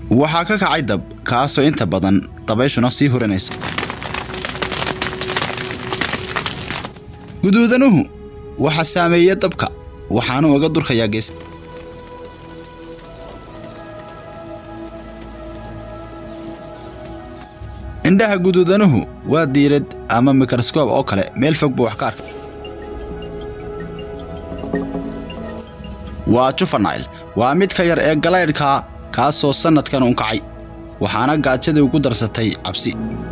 waxa ka kacay dab kaasoo inta badan dabayshuna sii hurinaysa. guduudanuhu waxa saameeyay dabka waxaanu uga durkayaa gees. indhaha guduudanuhu waa diirad ama mikroskoob oo kale meel fog buu wax ka arkay. waa juvenile waa mid ka yar ee galaydhka kaasoo sanadkan u kacay waxaana gaajada ugu darsatay cabsi.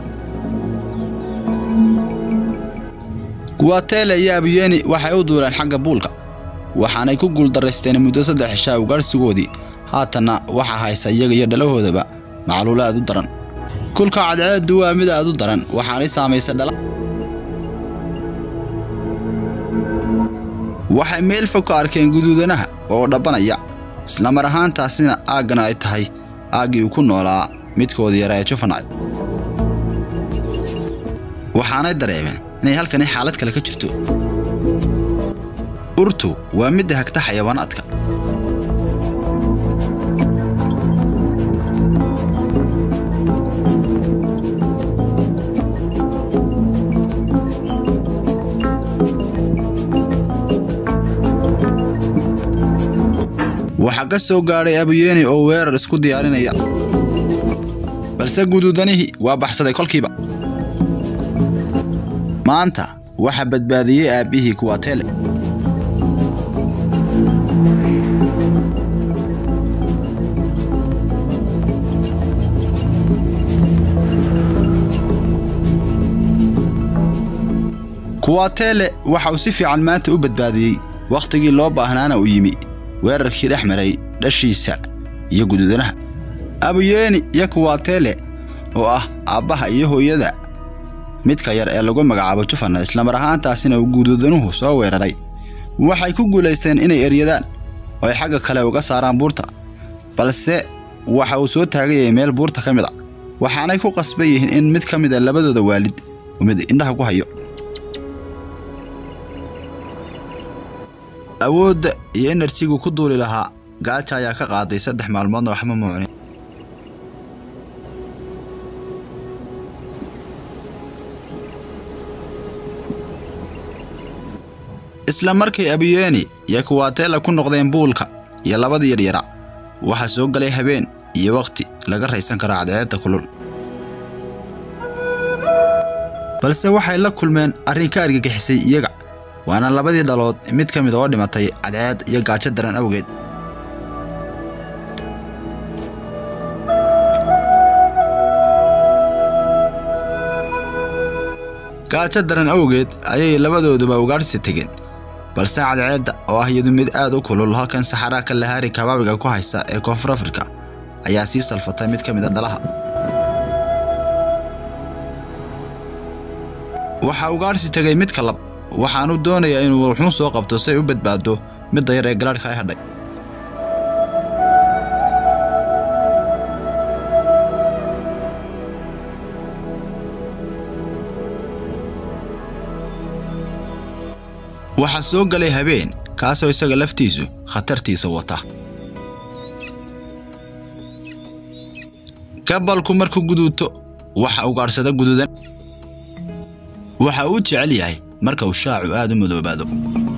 Kuwatele iyo Abuyeni waxay u duuleen xagga buulka waxaanay ku guul dareysteen muddo 3 cisho ugaarsigoodii haatana waxa haysa iyaga iyo dhalahoodaba macluulaad u daran. kulka cadceedu waa mid aad u daran waxaanay saameysay dhala. waxay meel fog ka arkeen guduudanaha oo dhabanaya isla mar ahaantaasina aagana ay tahay aagii uu ku noolaa midkoodii yaraa ee juvenile. waxaanay dareemeen inay halkani xaalad kale ka jirto. urtu waa mid hagta xayawaanaadka. waxa ka soo gaaray Abuyeni oo weerar isku diyaarinaya balse guduudanihi waa baxsaday kolkiiba. maanta waxa badbaadiyay aabihii Kuwatele. Kuwatele waxa uu si fiican maanta u badbaadiyay waqtigii loo baahnaana u yimi weerarkii dhexmaray dhashiisa iyo guduudanaha. Abuyeni iyo Kuwatele oo ah aabaha iyo hooyada midka yar ee lagu magacaabo Juvenile isla mar ahaantaasina uu guduudanuhu soo weeraray waxay ku guuleysteen inay eryadaan oo ay xagga kale uga saaraan buurta balse waxa uu soo taagay meel buurta ka mid ah waxaanay ku qasbay in mid ka mid ah labadooda waalid uu mid indhaha ku hayo. awoodda iyo enerjigu ku duuli lahaa gaaja ayaa ka qaaday 3 maalmood oo xama muuqan. isla markay Abuyeni iyo Kuwatele ku noqdeen buulka iyo labadii yaryara waxa soo galay habeen iyo waqti laga raysan karo cadceedda kulul. balse waxay la kulmeen arrin ka argagixisay iyaga waana labadii dhalood mid ka mid oo dhimatay cadceed iyo gaajo daran awgeed. gaajo daran awgeed ayay labadooduba ugaarsi tageen balse cadceedda oo ah iyadu mid aad u kulul halkan Saxara ka Lahari kabaabiga ku haysa ee Koonfur Afrika ayaa sii salfatay mid ka mid ah dhalaha. waxa ugaarsi tagay mid kale waxaanu doonayaa inuu wuxuu soo qabto si uu badbaado mid yar ee galaadhka ay hadhay. waxa soo galay habeen kaasoo isaga laftiisu khatartiisa wata. kabalku markuu guduuto waxa ugaarsada guduudan waxa uu jecel yahay marka uu shaacu aad u madoobaado.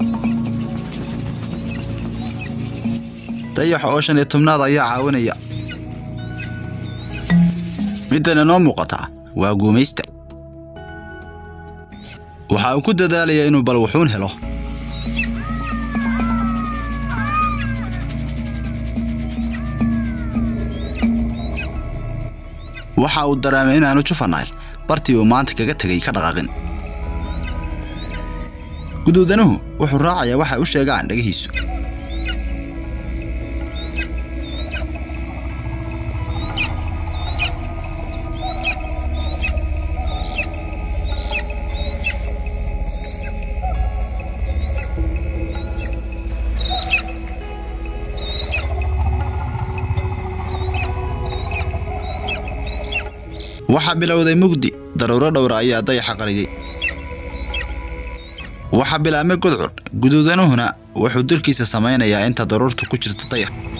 dayax oo 15 ayaa caawinaya. midana noo muuqata waa guumaysta. waxa uu ku dadaalaya inuu bal wuxuun helo. waxa uu dareemay inaanu Juvenile bartii uu maanta kaga tagay ka dhaqaaqin. guduudanuhu wuxuu raacayaa waxa uu sheegaan dhagihiisu. waxa bilowday mugdi daruuro dhowr ayaa dayaxa qariyay. waxa bilaabmay gudcur guduudanuhuna wuxuu dilkiisa samaynayaa inta daruurtu ku jirto dayax.